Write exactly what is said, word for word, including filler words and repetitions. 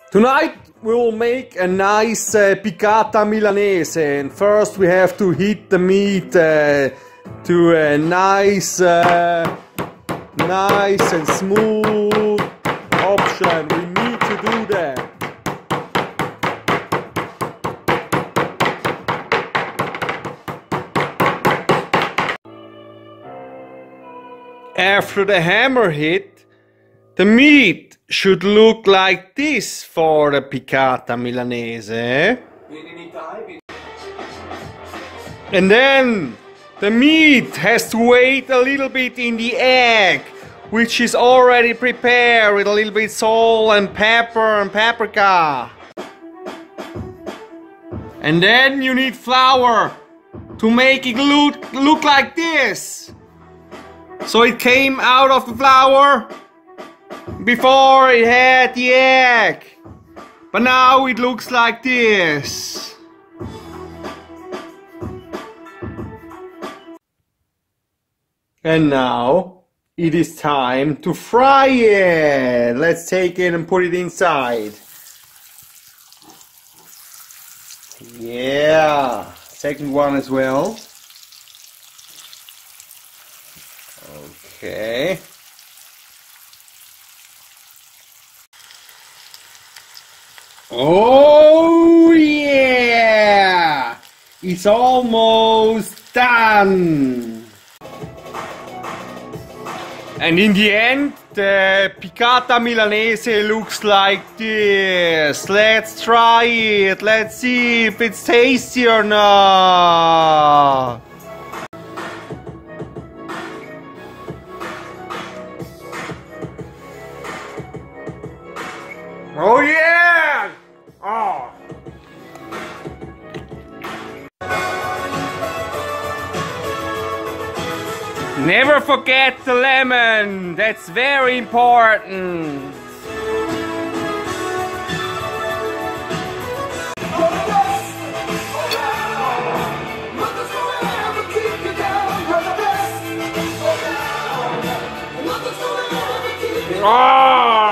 Tonight we will make a nice uh, piccata Milanese, and first we have to heat the meat uh, to a nice, uh, nice and smooth option. We need to do that. After the hammer hit, the meat should look like this for the piccata Milanese. And then the meat has to wait a little bit in the egg, which is already prepared with a little bit salt and pepper and paprika. And then you need flour to make it look, look like this. So it came out of the flour before it had the egg, but now it looks like this. And now it is time to fry it. Let's take it and put it inside. Yeah, second one as well. Okay. Oh yeah! It's almost done! And in the end, the piccata Milanese looks like this. Let's try it. Let's see if it's tasty or not. Oh yeah! Oh. Never forget the lemon. That's very important. Oh.